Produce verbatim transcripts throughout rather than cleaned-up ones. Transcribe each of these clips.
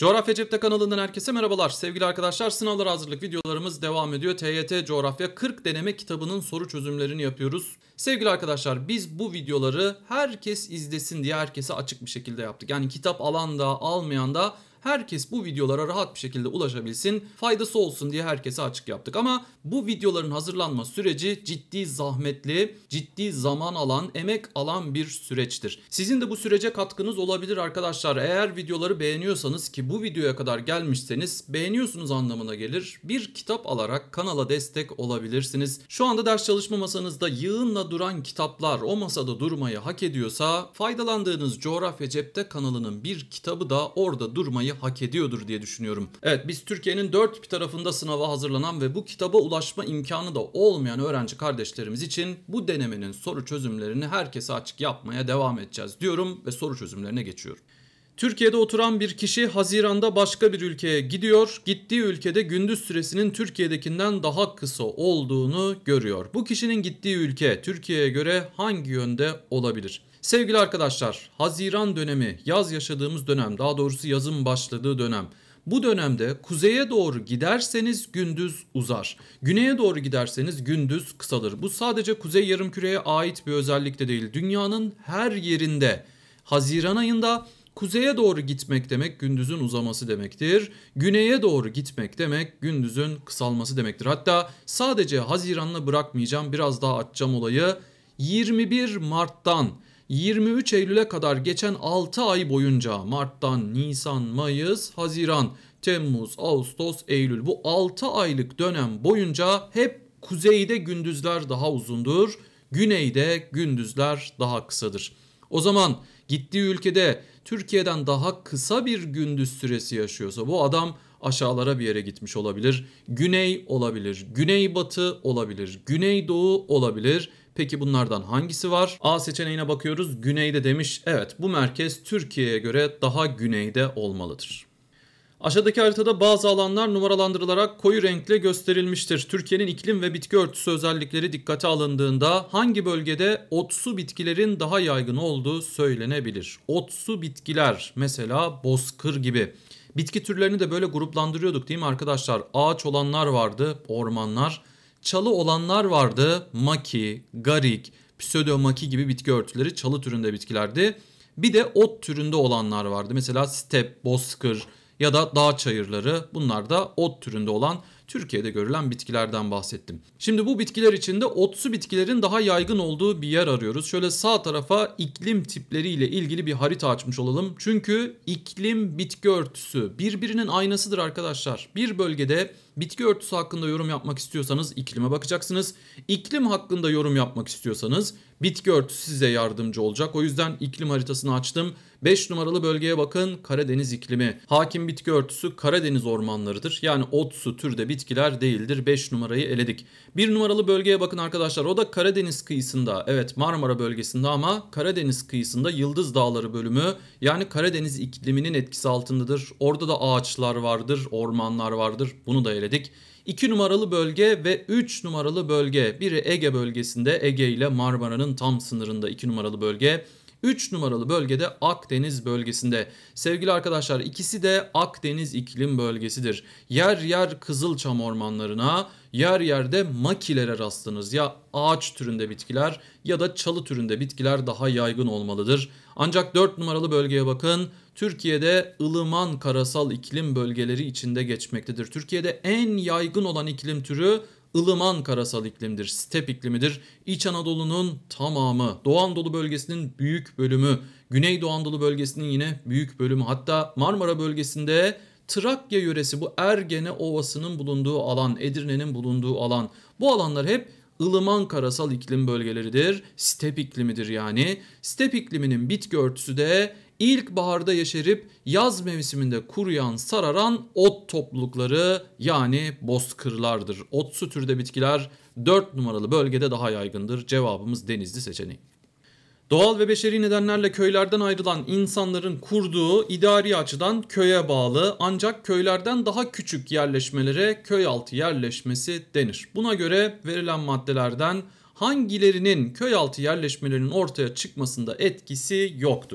Coğrafya Cepte kanalından herkese merhabalar. Sevgili arkadaşlar, sınavlara hazırlık videolarımız devam ediyor. T Y T Coğrafya kırk deneme kitabının soru çözümlerini yapıyoruz. Sevgili arkadaşlar, biz bu videoları herkes izlesin diye herkese açık bir şekilde yaptık. Yani kitap alan da almayan da herkes bu videolara rahat bir şekilde ulaşabilsin, faydası olsun diye herkese açık yaptık. Ama bu videoların hazırlanma süreci ciddi zahmetli, ciddi zaman alan, emek alan bir süreçtir. Sizin de bu sürece katkınız olabilir arkadaşlar. Eğer videoları beğeniyorsanız, ki bu videoya kadar gelmişseniz beğeniyorsunuz anlamına gelir. Bir kitap alarak kanala destek olabilirsiniz. Şu anda ders çalışma masanızda yığınla duran kitaplar o masada durmayı hak ediyorsa, faydalandığınız Coğrafya Cepte kanalının bir kitabı da orada durmayı hak ediyordur diye düşünüyorum. Evet, biz Türkiye'nin dört bir tarafında sınava hazırlanan ve bu kitaba ulaşma imkanı da olmayan öğrenci kardeşlerimiz için bu denemenin soru çözümlerini herkese açık yapmaya devam edeceğiz diyorum ve soru çözümlerine geçiyorum. Türkiye'de oturan bir kişi Haziran'da başka bir ülkeye gidiyor. Gittiği ülkede gündüz süresinin Türkiye'dekinden daha kısa olduğunu görüyor. Bu kişinin gittiği ülke Türkiye'ye göre hangi yönde olabilir? Sevgili arkadaşlar, Haziran dönemi, yaz yaşadığımız dönem, daha doğrusu yazın başladığı dönem. Bu dönemde kuzeye doğru giderseniz gündüz uzar. Güneye doğru giderseniz gündüz kısalır. Bu sadece Kuzey Yarımküre'ye ait bir özellik de değil. Dünyanın her yerinde Haziran ayında kuzeye doğru gitmek demek gündüzün uzaması demektir. Güneye doğru gitmek demek gündüzün kısalması demektir. Hatta sadece Haziran'la bırakmayacağım, biraz daha açacağım olayı. yirmi bir Mart'tan yirmi üç Eylül'e kadar geçen altı ay boyunca, Mart'tan Nisan, Mayıs, Haziran, Temmuz, Ağustos, Eylül, bu altı aylık dönem boyunca hep kuzeyde gündüzler daha uzundur, güneyde gündüzler daha kısadır. O zaman gittiği ülkede Türkiye'den daha kısa bir gündüz süresi yaşıyorsa bu adam aşağılara bir yere gitmiş olabilir. Güney olabilir, güneybatı olabilir, güneydoğu olabilir. Peki bunlardan hangisi var? A seçeneğine bakıyoruz. Güneyde demiş. Evet, bu merkez Türkiye'ye göre daha güneyde olmalıdır. Aşağıdaki haritada bazı alanlar numaralandırılarak koyu renkle gösterilmiştir. Türkiye'nin iklim ve bitki örtüsü özellikleri dikkate alındığında hangi bölgede otsu bitkilerin daha yaygın olduğu söylenebilir? Otsu bitkiler, mesela bozkır gibi. Bitki türlerini de böyle gruplandırıyorduk değil mi arkadaşlar? Ağaç olanlar vardı, ormanlar. Çalı olanlar vardı, maki, garik, pseudomaki gibi bitki örtüleri çalı türünde bitkilerdi. Bir de ot türünde olanlar vardı. Mesela step, bozkır ya da dağ çayırları, bunlar da ot türünde olan Türkiye'de görülen bitkilerden bahsettim. Şimdi bu bitkiler içinde otsu bitkilerin daha yaygın olduğu bir yer arıyoruz. Şöyle sağ tarafa iklim tipleriyle ilgili bir harita açmış olalım. Çünkü iklim bitki örtüsü birbirinin aynasıdır arkadaşlar. Bir bölgede bitki örtüsü hakkında yorum yapmak istiyorsanız iklime bakacaksınız. İklim hakkında yorum yapmak istiyorsanız bitki örtüsü size yardımcı olacak. O yüzden iklim haritasını açtım. beş numaralı bölgeye bakın, Karadeniz iklimi. Hakim bitki örtüsü Karadeniz ormanlarıdır. Yani otsu türde bitkiler değildir. beş numarayı eledik. bir numaralı bölgeye bakın arkadaşlar. O da Karadeniz kıyısında. Evet, Marmara bölgesinde ama Karadeniz kıyısında Yıldız Dağları bölümü. Yani Karadeniz ikliminin etkisi altındadır. Orada da ağaçlar vardır, ormanlar vardır. Bunu da eledik. iki numaralı bölge ve üç numaralı bölge. Biri Ege bölgesinde, Ege ile Marmara'nın tam sınırında iki numaralı bölge. üç numaralı bölgede Akdeniz bölgesinde. Sevgili arkadaşlar, ikisi de Akdeniz iklim bölgesidir. Yer yer Kızılçam ormanlarına, yer yerde makilere rastlanırız. Ya ağaç türünde bitkiler ya da çalı türünde bitkiler daha yaygın olmalıdır. Ancak dört numaralı bölgeye bakın. Türkiye'de ılıman karasal iklim bölgeleri içinde geçmektedir. Türkiye'de en yaygın olan iklim türü ılıman karasal iklimdir, step iklimidir. İç Anadolu'nun tamamı, Doğu Anadolu bölgesinin büyük bölümü, Güneydoğu Anadolu bölgesinin yine büyük bölümü, hatta Marmara bölgesinde Trakya yöresi, bu Ergene Ovası'nın bulunduğu alan, Edirne'nin bulunduğu alan, bu alanlar hep ılıman karasal iklim bölgeleridir. Step iklimidir yani. Step ikliminin bitki örtüsü de İlkbaharda yeşerip yaz mevsiminde kuruyan, sararan ot toplulukları yani bozkırlardır. Otsu türde bitkiler dört numaralı bölgede daha yaygındır. Cevabımız Denizli seçeneği. Doğal ve beşeri nedenlerle köylerden ayrılan insanların kurduğu idari açıdan köye bağlı ancak köylerden daha küçük yerleşmelere köyaltı yerleşmesi denir. Buna göre verilen maddelerden hangilerinin köyaltı yerleşmelerinin ortaya çıkmasında etkisi yoktur?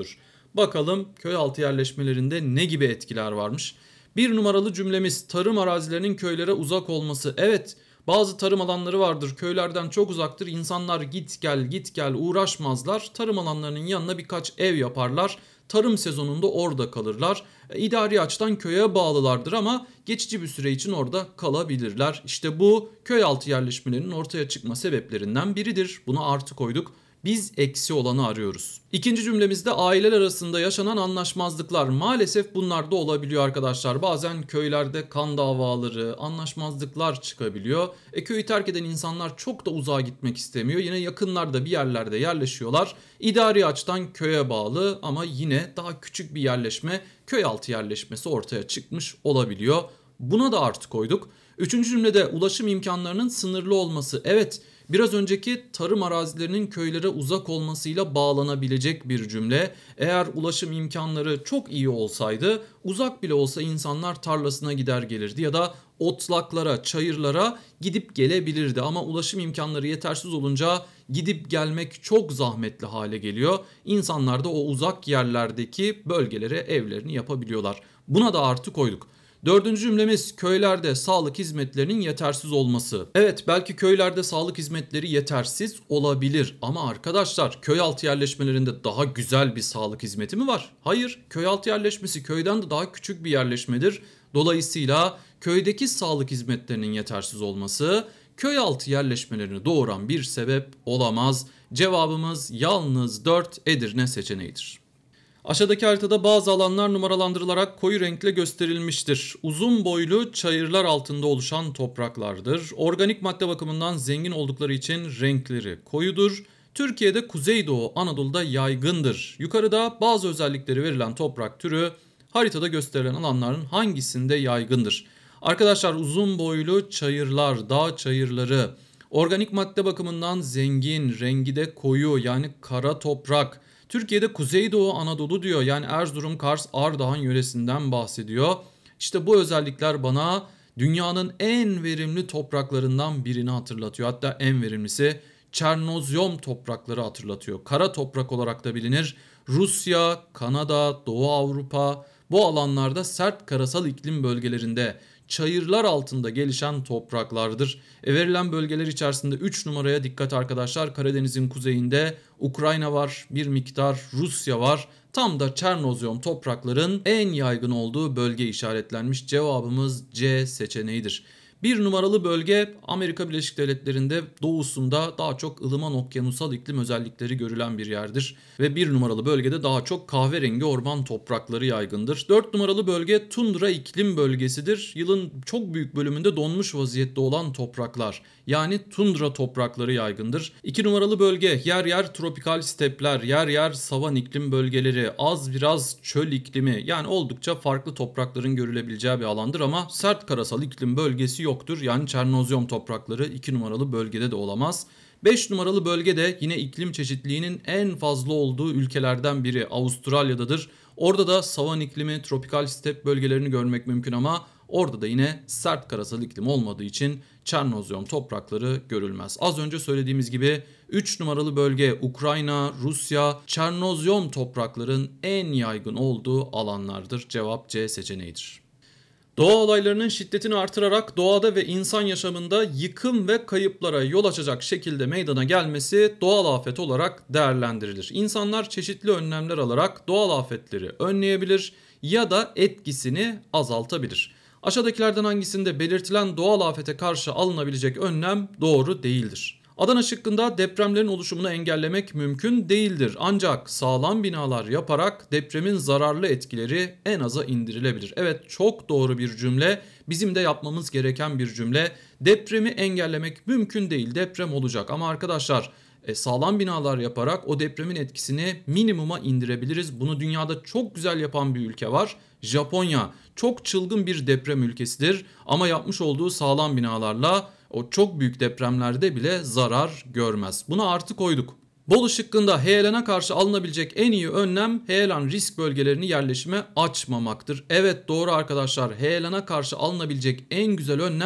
Bakalım köy altı yerleşmelerinde ne gibi etkiler varmış? Bir numaralı cümlemiz tarım arazilerinin köylere uzak olması. Evet, bazı tarım alanları vardır, köylerden çok uzaktır. İnsanlar git gel git gel uğraşmazlar. Tarım alanlarının yanına birkaç ev yaparlar. Tarım sezonunda orada kalırlar. E, İdari açıdan köye bağlılardır ama geçici bir süre için orada kalabilirler. İşte bu köy altı yerleşmelerinin ortaya çıkma sebeplerinden biridir. Buna artı koyduk. Biz eksi olanı arıyoruz. İkinci cümlemizde aileler arasında yaşanan anlaşmazlıklar. Maalesef bunlar da olabiliyor arkadaşlar. Bazen köylerde kan davaları, anlaşmazlıklar çıkabiliyor. E, köyü terk eden insanlar çok da uzağa gitmek istemiyor. Yine yakınlarda bir yerlerde yerleşiyorlar. İdari açıdan köye bağlı ama yine daha küçük bir yerleşme, köy altı yerleşmesi ortaya çıkmış olabiliyor. Buna da artı koyduk. Üçüncü cümlede ulaşım imkanlarının sınırlı olması. Evet, biraz önceki tarım arazilerinin köylere uzak olmasıyla bağlanabilecek bir cümle. Eğer ulaşım imkanları çok iyi olsaydı uzak bile olsa insanlar tarlasına gider gelirdi ya da otlaklara, çayırlara gidip gelebilirdi. Ama ulaşım imkanları yetersiz olunca gidip gelmek çok zahmetli hale geliyor. İnsanlar da o uzak yerlerdeki bölgelere evlerini yapabiliyorlar. Buna da artı koyduk. Dördüncü cümlemiz köylerde sağlık hizmetlerinin yetersiz olması. Evet, belki köylerde sağlık hizmetleri yetersiz olabilir ama arkadaşlar köy altı yerleşmelerinde daha güzel bir sağlık hizmeti mi var? Hayır, köy altı yerleşmesi köyden de daha küçük bir yerleşmedir. Dolayısıyla köydeki sağlık hizmetlerinin yetersiz olması köy altı yerleşmelerini doğuran bir sebep olamaz. Cevabımız yalnız dört Edirne seçeneğidir. Aşağıdaki haritada bazı alanlar numaralandırılarak koyu renkle gösterilmiştir. Uzun boylu çayırlar altında oluşan topraklardır. Organik madde bakımından zengin oldukları için renkleri koyudur. Türkiye'de Kuzeydoğu Anadolu'da yaygındır. Yukarıda bazı özellikleri verilen toprak türü haritada gösterilen alanların hangisinde yaygındır? Arkadaşlar, uzun boylu çayırlar, dağ çayırları, organik madde bakımından zengin, rengi de koyu yani kara toprak. Türkiye'de Kuzeydoğu Anadolu diyor, yani Erzurum, Kars, Ardahan yöresinden bahsediyor. İşte bu özellikler bana dünyanın en verimli topraklarından birini hatırlatıyor. Hatta en verimlisi Çernozyom toprakları hatırlatıyor. Kara toprak olarak da bilinir. Rusya, Kanada, Doğu Avrupa bu alanlarda sert karasal iklim bölgelerinde çayırlar altında gelişen topraklardır. E verilen bölgeler içerisinde üç numaraya dikkat arkadaşlar. Karadeniz'in kuzeyinde Ukrayna var, bir miktar Rusya var. Tam da Çernozyom toprakların en yaygın olduğu bölge işaretlenmiş. Cevabımız C seçeneğidir. Bir numaralı bölge Amerika Birleşik Devletleri'nde doğusunda daha çok ılıman okyanusal iklim özellikleri görülen bir yerdir. Ve bir numaralı bölgede daha çok kahverengi orman toprakları yaygındır. Dört numaralı bölge tundra iklim bölgesidir. Yılın çok büyük bölümünde donmuş vaziyette olan topraklar, yani tundra toprakları yaygındır. İki numaralı bölge yer yer tropikal stepler, yer yer savan iklim bölgeleri, az biraz çöl iklimi, yani oldukça farklı toprakların görülebileceği bir alandır ama sert karasal iklim bölgesi yoktur. Yani Çernozyom toprakları iki numaralı bölgede de olamaz. beş numaralı bölgede yine iklim çeşitliliğinin en fazla olduğu ülkelerden biri Avustralya'dadır. Orada da savan iklimi, tropikal step bölgelerini görmek mümkün ama orada da yine sert karasal iklim olmadığı için Çernozyom toprakları görülmez. Az önce söylediğimiz gibi üç numaralı bölge Ukrayna, Rusya, Çernozyom toprakların en yaygın olduğu alanlardır. Cevap C seçeneğidir. Doğa olaylarının şiddetini artırarak doğada ve insan yaşamında yıkım ve kayıplara yol açacak şekilde meydana gelmesi doğal afet olarak değerlendirilir. İnsanlar çeşitli önlemler alarak doğal afetleri önleyebilir ya da etkisini azaltabilir. Aşağıdakilerden hangisinde belirtilen doğal afete karşı alınabilecek önlem doğru değildir? Adana şıkkında depremlerin oluşumunu engellemek mümkün değildir. Ancak sağlam binalar yaparak depremin zararlı etkileri en aza indirilebilir. Evet, çok doğru bir cümle. Bizim de yapmamız gereken bir cümle. Depremi engellemek mümkün değil. Deprem olacak ama arkadaşlar e, sağlam binalar yaparak o depremin etkisini minimuma indirebiliriz. Bunu dünyada çok güzel yapan bir ülke var. Japonya çok çılgın bir deprem ülkesidir ama yapmış olduğu sağlam binalarla o çok büyük depremlerde bile zarar görmez. Buna artı koyduk. Bolu şıkkında heyelana karşı alınabilecek en iyi önlem heyelan risk bölgelerini yerleşime açmamaktır. Evet, doğru arkadaşlar, heyelana karşı alınabilecek en güzel önlem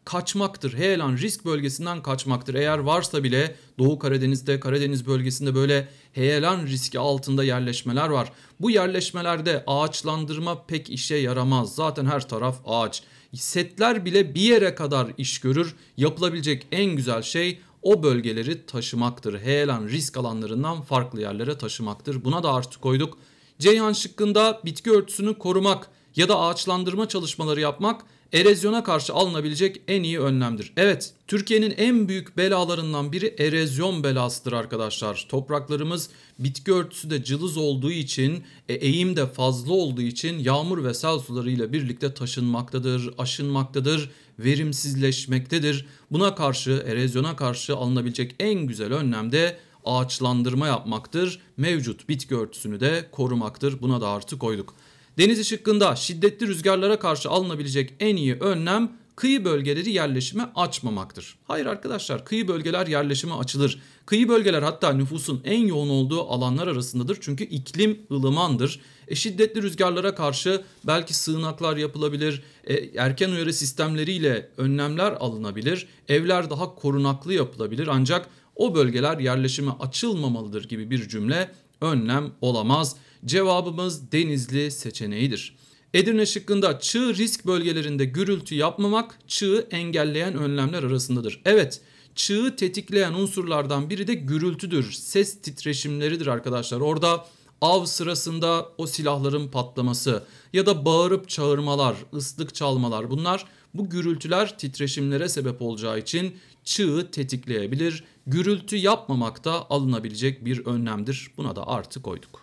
kaçmaktır. Heyelan risk bölgesinden kaçmaktır. Eğer varsa bile Doğu Karadeniz'de, Karadeniz bölgesinde böyle heyelan riski altında yerleşmeler var. Bu yerleşmelerde ağaçlandırma pek işe yaramaz. Zaten her taraf ağaç. Setler bile bir yere kadar iş görür. Yapılabilecek en güzel şey o bölgeleri taşımaktır. Heyelan risk alanlarından farklı yerlere taşımaktır. Buna da artı koyduk. Ceyhan şıkkında bitki örtüsünü korumak ya da ağaçlandırma çalışmaları yapmak erozyona karşı alınabilecek en iyi önlemdir. Evet, Türkiye'nin en büyük belalarından biri erozyon belasıdır arkadaşlar. Topraklarımız bitki örtüsü de cılız olduğu için, e, eğim de fazla olduğu için yağmur ve sel suları ile birlikte taşınmaktadır, aşınmaktadır, verimsizleşmektedir. Buna karşı, erozyona karşı alınabilecek en güzel önlem de ağaçlandırma yapmaktır. Mevcut bitki örtüsünü de korumaktır. Buna da artı koyduk. Deniz şıkkında şiddetli rüzgarlara karşı alınabilecek en iyi önlem kıyı bölgeleri yerleşime açmamaktır. Hayır arkadaşlar, kıyı bölgeler yerleşime açılır. Kıyı bölgeler hatta nüfusun en yoğun olduğu alanlar arasındadır. Çünkü iklim ılımandır. E, şiddetli rüzgarlara karşı belki sığınaklar yapılabilir, e, erken uyarı sistemleriyle önlemler alınabilir, evler daha korunaklı yapılabilir. Ancak o bölgeler yerleşime açılmamalıdır gibi bir cümle önlem olamaz. Cevabımız Denizli seçeneğidir. Edirne şıkkında çığ risk bölgelerinde gürültü yapmamak çığı engelleyen önlemler arasındadır. Evet, çığı tetikleyen unsurlardan biri de gürültüdür. Ses titreşimleridir arkadaşlar. Orada av sırasında o silahların patlaması ya da bağırıp çağırmalar, ıslık çalmalar, bunlar bu gürültüler titreşimlere sebep olacağı için çığı tetikleyebilir. Gürültü yapmamak da alınabilecek bir önlemdir. Buna da artı koyduk.